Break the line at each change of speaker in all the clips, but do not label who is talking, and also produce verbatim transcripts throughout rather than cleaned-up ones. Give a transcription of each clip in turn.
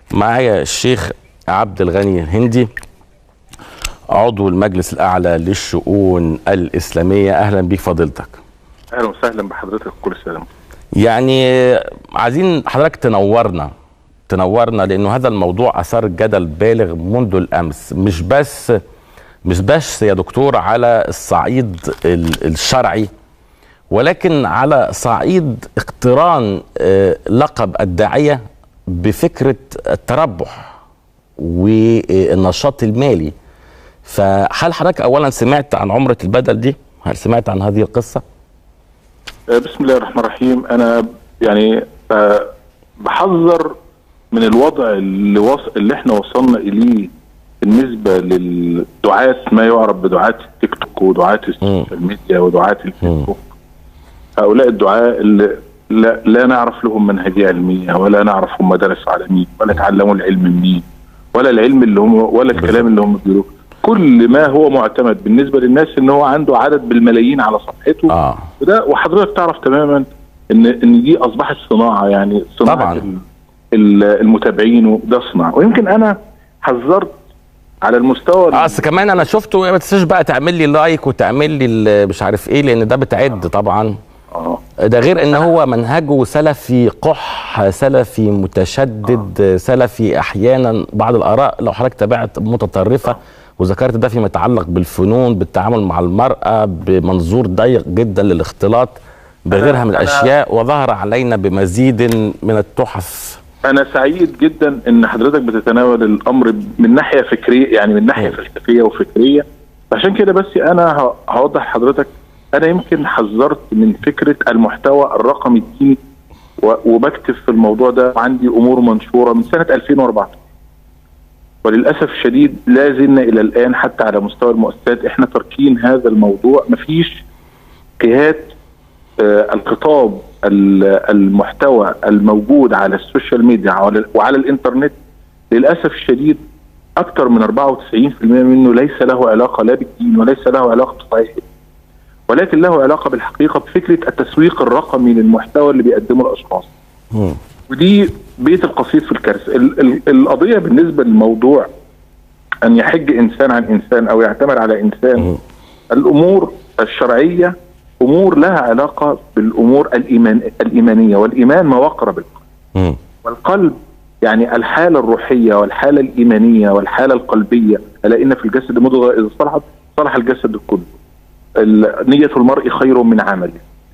معايا الشيخ عبد الغني الهندي، عضو المجلس الأعلى للشؤون الإسلامية. أهلا بيك فضيلتك.
اهلا وسهلا بحضرتك، كل سلام.
يعني عايزين حضرتك تنورنا تنورنا لأنه هذا الموضوع أثار جدل بالغ منذ الأمس، مش بس مش بس يا دكتور على الصعيد الشرعي، ولكن على صعيد اقتران لقب الداعية بفكرة التربح والنشاط المالي. فهل حضرتك اولا سمعت عن عمرة البدل دي؟ هل سمعت عن هذه القصة؟
بسم الله الرحمن الرحيم. انا يعني بحذر من الوضع اللي وص... اللي احنا وصلنا اليه بالنسبة للدعاة، ما يعرف بدعاة التيك توك ودعاة السوشيال ميديا ودعاة الفيسبوك. هؤلاء الدعاة اللي لا, لا نعرف لهم منهجية علمية، ولا نعرف هم درسوا على مين، ولا تعلموا العلم منين، ولا العلم اللي هم ولا الكلام اللي هم بيقولوه. كل ما هو معتمد بالنسبة للناس ان هو عنده عدد بالملايين على صفحته. آه. وده وحضرتك تعرف تماما ان ان دي اصبحت صناعة، يعني صناعة طبعا المتابعين، وده صناعة. ويمكن انا حذرت على المستوى
اه بس كمان انا شفته، ما تنساش بقى تعمل لي لايك وتعمل لي مش عارف ايه، لان ده بتعد طبعا. اه ده غير ان هو منهجه سلفي قح، سلفي متشدد، آه. سلفي احيانا بعض الاراء لو حضرتك تابعت متطرفه، آه. وذكرت ده فيما يتعلق بالفنون، بالتعامل مع المراه بمنظور ضيق جدا للاختلاط بغيرها من الاشياء، وظهر علينا بمزيد من التحف.
انا سعيد جدا ان حضرتك بتتناول الامر من ناحيه فكريه، يعني من ناحيه فلسفيه وفكريه. عشان كده بس انا هوضح لحضرتك، انا يمكن حذرت من فكره المحتوى الرقمي الديني، وبكتب في الموضوع ده، عندي امور منشوره من سنه ألفين وأربعة عشر، وللاسف الشديد لا زلنا الى الان حتى على مستوى المؤسسات احنا تاركين هذا الموضوع. مفيش جهات آه الخطاب المحتوى الموجود على السوشيال ميديا وعلى الانترنت للاسف الشديد اكثر من أربعة وتسعين بالمئة منه ليس له علاقه لا بالدين، وليس له علاقه بصحيح، ولكن له علاقه بالحقيقه بفكره التسويق الرقمي للمحتوى اللي بيقدمه الاشخاص. م. ودي بيت القصيد في الكارثه. القضيه بالنسبه للموضوع ان يحج انسان عن انسان او يعتمد على انسان. م. الامور الشرعيه امور لها علاقه بالامور الايمان الايمانيه، والايمان ما وقر بالقلب. م. والقلب يعني الحاله الروحيه والحاله الايمانيه والحاله القلبيه. الا ان في الجسد مضغه اذا صلحت صلح الجسد كله. نية المرء خير من عمله.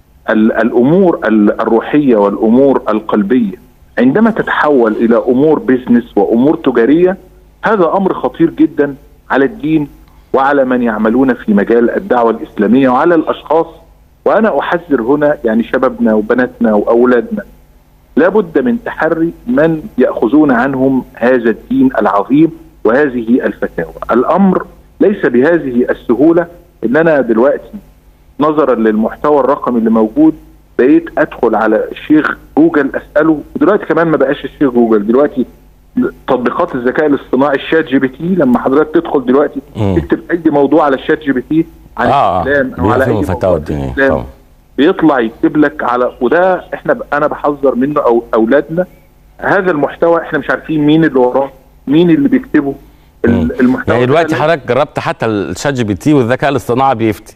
الامور الروحيه والامور القلبيه عندما تتحول الى امور بيزنس وامور تجاريه، هذا امر خطير جدا على الدين وعلى من يعملون في مجال الدعوه الاسلاميه وعلى الاشخاص. وانا احذر هنا يعني شبابنا وبناتنا واولادنا، لابد من تحري من ياخذون عنهم هذا الدين العظيم وهذه الفتاوى. الامر ليس بهذه السهوله ان انا دلوقتي نظرا للمحتوى الرقمي اللي موجود بقيت ادخل على الشيخ جوجل اساله. ودلوقتي كمان ما بقاش الشيخ جوجل، دلوقتي تطبيقات الذكاء الاصطناعي الشات جي بي تي. لما حضرتك تدخل دلوقتي تكتب اي موضوع على الشات جي بي تي عن
آه
الاسلام او على اي موضوع الاسلام بيطلع يكتب لك على. وده احنا انا بحذر منه او اولادنا. هذا المحتوى احنا مش عارفين مين اللي وراه، مين اللي بيكتبه المحتوى.
يعني دلوقتي حضرتك جربت حتى الشات جي بي تي والذكاء الاصطناعي بيفتي.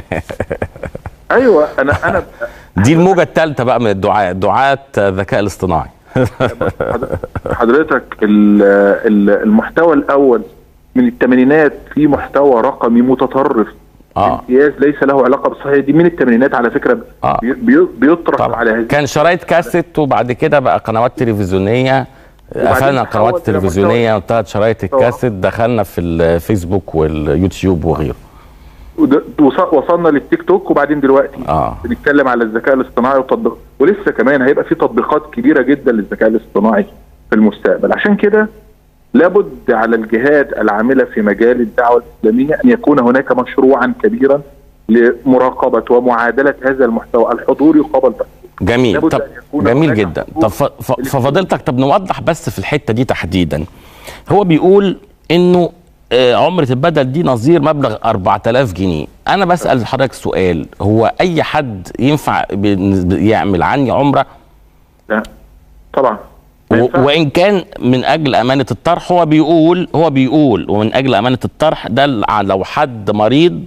ايوه انا انا
دي الموجه الثالثه بقى من الدعاء، دعاة الذكاء الاصطناعي.
حضرتك المحتوى الاول من الثمانينات في محتوى رقمي متطرف آه. امتياز ليس له علاقه بالصحيح. دي من الثمانينات على فكره. آه. بيطرح على هذه.
كان شرايط كاسيت وبعد كده بقى قنوات تلفزيونيه، قفلنا القنوات التلفزيونيه وانتهت شرايط الكاسيت، دخلنا في الفيسبوك واليوتيوب وغيره،
وصلنا للتيك توك، وبعدين دلوقتي آه. بنتكلم على الذكاء الاصطناعي وتطبيق، ولسه كمان هيبقى في تطبيقات كبيره جدا للذكاء الاصطناعي في المستقبل. عشان كده لابد على الجهات العامله في مجال الدعوه الاسلاميه ان يكون هناك مشروعا كبيرا لمراقبه ومعادله هذا المحتوى. الحضور يقابل تحضير.
جميل. طب جميل جدا. طب ففضيلتك طب نوضح بس في الحته دي تحديدا. هو بيقول انه عمرة البدل دي نظير مبلغ أربعة آلاف جنيه. أنا بسأل حضرتك سؤال، هو أي حد ينفع يعمل عني عمرة؟
لا طبعا.
وان كان من اجل امانه الطرح، هو بيقول هو بيقول ومن اجل امانه الطرح ده لو حد مريض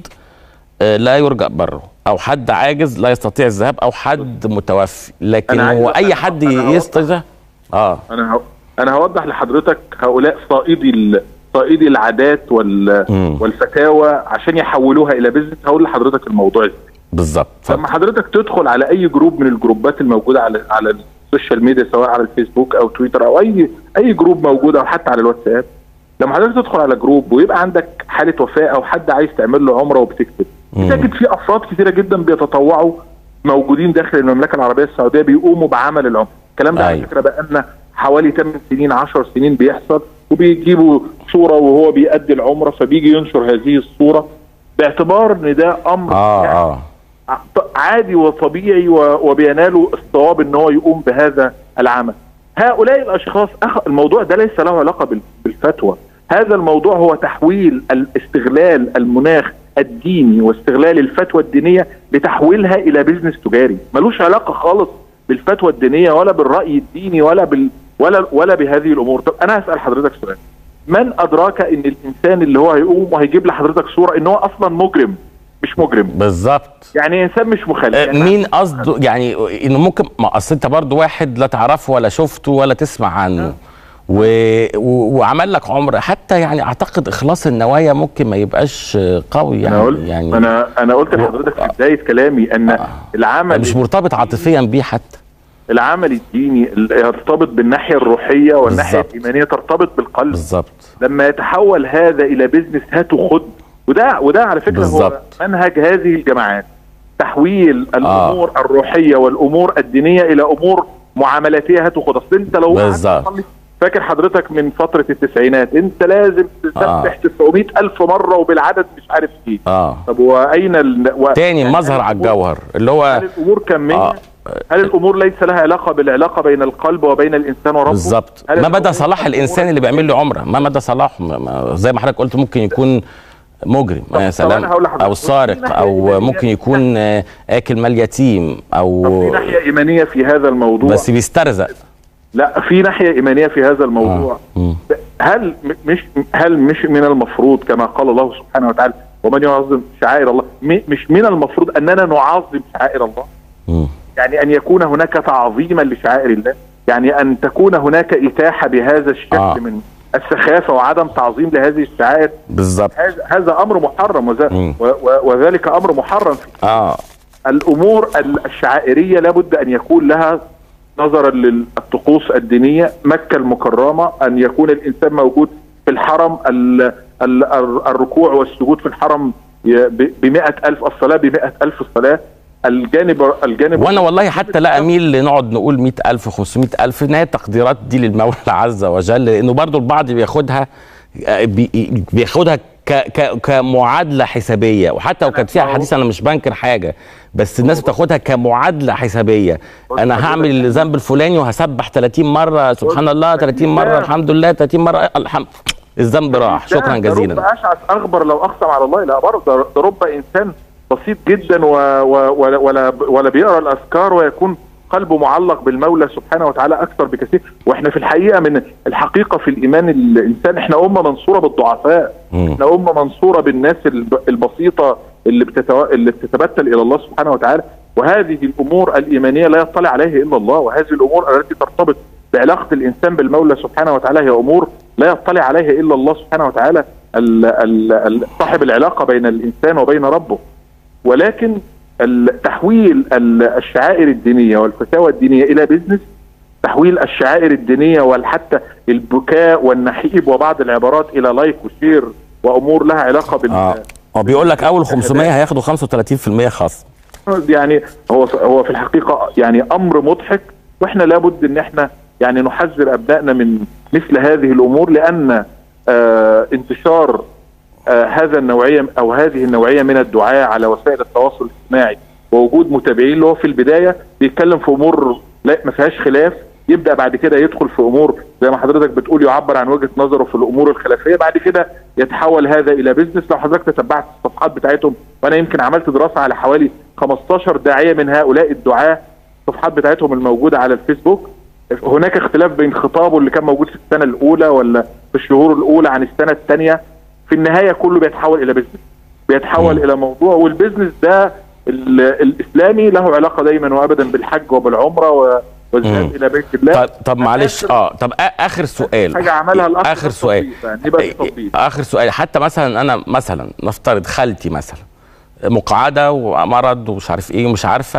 لا يرجى بره، او حد عاجز لا يستطيع الذهاب، او حد متوفي، لكن هو اي حد يستطيع. اه
انا انا هوضح لحضرتك هؤلاء صائدي صائدي العادات وال والفتاوى عشان يحولوها الى بيزنس. هقول لحضرتك الموضوع ازاي
بالظبط.
لما حضرتك تدخل على اي جروب من الجروبات الموجوده على على السوشيال ميديا، سواء على الفيسبوك او تويتر او اي اي جروب موجود، او حتى على الواتساب، لما حضرتك تدخل على جروب ويبقى عندك حاله وفاه او حد عايز تعمل له عمره وبتكتب، بتجد في افراد كثيره جدا بيتطوعوا موجودين داخل المملكه العربيه السعوديه بيقوموا بعمل العمره. الكلام ده على فكره بقى لنا حوالي ثمان سنين عشر سنين بيحصل، وبيجيبوا صوره وهو بيؤدي العمره فبيجي ينشر هذه الصوره باعتبار ان ده امر
آه
يعني
آه.
عادي وطبيعي وبينالوا الصواب ان هو يقوم بهذا العمل. هؤلاء الاشخاص أخ... الموضوع ده ليس له علاقه بالفتوى، هذا الموضوع هو تحويل الاستغلال المناخ الديني واستغلال الفتوى الدينيه لتحويلها الى بيزنس تجاري، ملوش علاقه خالص بالفتوى الدينيه ولا بالراي الديني ولا بال ولا ولا بهذه الامور. طب انا هسال حضرتك سؤال، من ادراك ان الانسان اللي هو هيقوم وهيجيب لحضرتك صوره ان هو اصلا مجرم مش مجرم؟
بالظبط،
يعني انسان مش مخالف.
يعني مين قصده؟ يعني انه ممكن، ما اصل انت برضه واحد لا تعرفه ولا شفته ولا تسمع عنه و... و... وعمل لك عمره، حتى يعني اعتقد اخلاص النوايا ممكن ما يبقاش قوي. يعني
انا قلت
يعني
انا انا قلت لحضرتك في بدايه كلامي ان آه. العمل
مش مرتبط عاطفيا بيه، حتى
العمل الديني يرتبط بالناحيه الروحيه والناحيه بالزبط. الايمانيه ترتبط بالقلب
بالظبط.
لما يتحول هذا الى بيزنس هات وخد، وده وده على فكره بالزبط. هو منهج هذه الجماعات، تحويل الامور آه. الروحيه والامور الدينيه الى امور معاملاتيه هات وخد. اصل انت لو فاكر حضرتك من فتره التسعينات انت لازم تسبح آه. تسعمائة ألف مره وبالعدد مش عارف ايه.
اه
طب واين ال... و...
تاني يعني مظهر على الجوهر اللي هو
هل الامور كميه؟ آه. هل الامور ليس لها علاقه بالعلاقه بين القلب وبين الانسان وربه؟
بالظبط. ما مدى صلاح الانسان اللي بيعمل له عمره؟ ما مدى صلاحه؟ زي ما حضرتك قلت ممكن يكون مجرم يا سلام، او سارق، او ممكن يكون اكل مال يتيم، او
في ناحيه ايمانيه في هذا الموضوع
بس بيسترزق.
لا، في ناحيه ايمانيه في هذا الموضوع. آه. هل مش هل مش من المفروض كما قال الله سبحانه وتعالى ومن يعظم شعائر الله، مش من المفروض اننا نعظم شعائر الله؟ م. يعني ان يكون هناك تعظيما لشعائر الله، يعني ان تكون هناك اتاحه بهذا الشكل آه. من السخافه وعدم تعظيم لهذه الشعائر.
بالظبط.
هذا امر محرم وذ... وذلك امر محرم في
اه
الامور الشعائريه لابد ان يكون لها نظرا للطقوس الدينيه. مكه المكرمه ان يكون الانسان موجود في الحرم، ال... ال... الركوع والسجود في الحرم بمئة ألف، الصلاه بمئة ألف الصلاه. الجانب الجانب
وانا والله حتى لا اميل لنقعد نقول مئة ألف خمسمائة ألف، ان هي التقديرات دي للمولى عز وجل، لانه برضو البعض بياخدها بياخدها ك ك كمعادله حسابيه، وحتى لو كانت فيها حديث انا مش بنكر حاجه، بس الناس بتاخدها كمعادله حسابيه. انا هعمل الذنب الفلاني وهسبح ثلاثين مره سبحان الله، ثلاثين مره الحمد لله، ثلاثين مره الحمد، الذنب راح، شكرا جزيلا.
رب اشعث اغبر لو اقسم على الله لا برضه، ده رب انسان بسيط جدا و... و... ولا ولا ولا بيقرا الاذكار ويكون قلبه معلق بالمولى سبحانه وتعالى اكثر بكثير. واحنا في الحقيقه من الحقيقه في الايمان الانسان احنا امه منصوره بالضعفاء، م. احنا امه منصوره بالناس البسيطه اللي بتتو... اللي بتتبتل الى الله سبحانه وتعالى. وهذه الامور الايمانيه لا يطلع عليها الا الله، وهذه الامور التي ترتبط بعلاقه الانسان بالمولى سبحانه وتعالى هي امور لا يطلع عليها الا الله سبحانه وتعالى، صاحب العلاقه بين الانسان وبين ربه. ولكن تحويل الشعائر الدينية والفتاوى الدينية إلى بيزنس، تحويل الشعائر الدينية وحتى البكاء والنحيب وبعض العبارات إلى لايك وشير وأمور لها علاقة بال
اه وبيقول لك أول خمسمائة هياخدوا خمسة وثلاثين بالمئة خاص.
يعني هو هو في الحقيقة يعني أمر مضحك، وإحنا لابد إن إحنا يعني نحذر أبنائنا من مثل هذه الأمور، لأن آه انتشار آه هذا النوعية أو هذه النوعية من الدعاء على وسائل التواصل الاجتماعي ووجود متابعين اللي هو في البداية بيتكلم في أمور لا ما فيهاش خلاف، يبدأ بعد كده يدخل في أمور زي ما حضرتك بتقول يعبر عن وجهة نظره في الأمور الخلافية، بعد كده يتحول هذا إلى بيزنس. لو حضرتك تتبعت الصفحات بتاعتهم، وأنا يمكن عملت دراسة على حوالي خمستاشر داعية من هؤلاء الدعاة، الصفحات بتاعتهم الموجودة على الفيسبوك، هناك اختلاف بين خطابه اللي كان موجود في السنه الاولى ولا في الشهور الاولى عن السنه الثانيه. في النهايه كله بيتحول الى بزنس، بيتحول م. الى موضوع، والبزنس ده الاسلامي له علاقه دايما وابدا بالحج وبالعمره والذهاب الى بيت الله.
طب, طب معلش اه طب اخر سؤال
حاجه عملها الاخ
اخر سؤال
يعني
اخر سؤال حتى مثلا انا مثلا نفترض خالتي مثلا مقعده ومرض ومش عارف ايه ومش عارفه،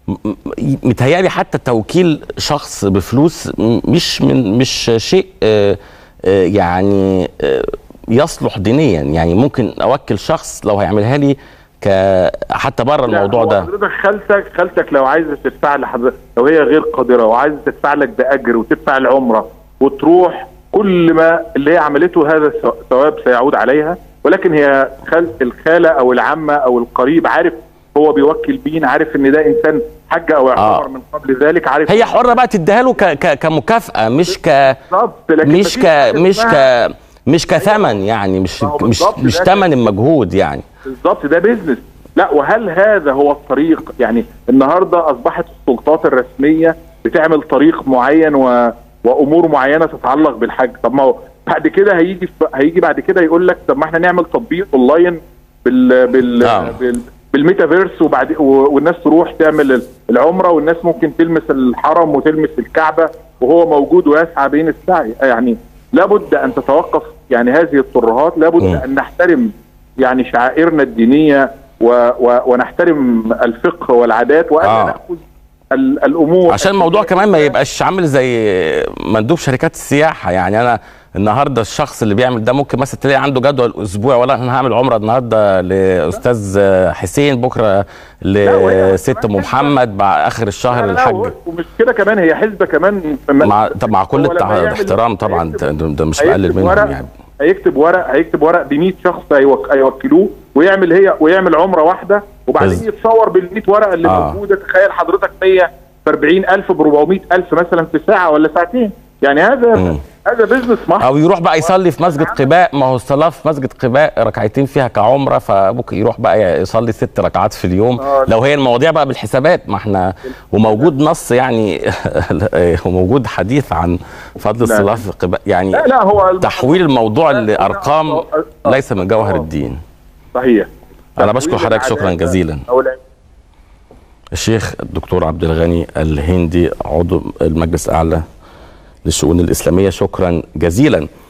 متهيألي حتى توكيل شخص بفلوس مش من مش شيء آه آه يعني آه يصلح دينيا. يعني ممكن اوكل شخص لو هيعملها لي ك حتى بره الموضوع ده.
حضرتك خالتك خالتك لو عايزه تدفع لحضرتك، لو هي غير قادره وعايزه تدفع لك باجر وتدفع العمره وتروح، كل ما اللي هي عملته هذا ثواب سيعود عليها، ولكن هي خال الخاله او العمه او القريب عارف هو بيوكل مين، عارف ان ده انسان حج او اعتمر آه. من قبل ذلك، عارف
هي حره بقى تديها له ك... ك... كمكافاه، مش ك مش ك مش ك مش كثمن، يعني مش مش مش ثمن المجهود يعني.
بالظبط، ده بيزنس. لا، وهل هذا هو الطريق؟ يعني النهارده اصبحت السلطات الرسميه بتعمل طريق معين و... وامور معينه تتعلق بالحج. طب ما هو بعد كده هيجي هيجي بعد كده يقول لك طب ما احنا نعمل تطبيق اونلاين بال بال, آه. بال... بالميتافيرس، وبعد والناس تروح تعمل العمره، والناس ممكن تلمس الحرم وتلمس الكعبه وهو موجود ويسعى بين السعي. يعني لابد ان تتوقف يعني هذه الترهات، لابد م. ان نحترم يعني شعائرنا الدينيه و و ونحترم الفقه والعادات، وان آه. ناخذ الامور
عشان الموضوع كمان ما يبقاش عامل زي مندوب شركات السياحه. يعني انا النهارده الشخص اللي بيعمل ده ممكن مثلا تلاقي عنده جدول اسبوعي، ولا انا هعمل عمره النهارده لاستاذ حسين، بكره لست ام محمد، مع اخر الشهر الحج.
ومش كده كمان، هي حسبه كمان
مع طب مع كل الاحترام طبعا، ده مش بقلل منهم يعني.
هيكتب ورق هيكتب ورق ب مية شخص هيوكلوه ويعمل هي ويعمل عمره واحده، وبعدين بز... يتصور بال مية ورقه اللي آه. موجوده. تخيل حضرتك مية وأربعين ألف ب أربعمية ألف مثلا في ساعه ولا ساعتين، يعني هذا م. هذا بزنس محض.
او يروح بقى يصلي في مسجد قباء، ما هو الصلاه في مسجد قباء ركعتين فيها كعمره، فممكن يروح بقى يصلي ست ركعات في اليوم. آه. لو هي المواضيع بقى بالحسابات، ما احنا وموجود نص يعني وموجود حديث عن فضل الصلاه في قباء، يعني
لا لا هو
تحويل الموضوع لارقام ليس من جوهر الدين.
صحيح.
انا بشكر حضرتك شكرا جزيلا. الشيخ الدكتور عبد الغني الهندي، عضو المجلس الاعلى للشؤون الاسلاميه، شكرا جزيلا.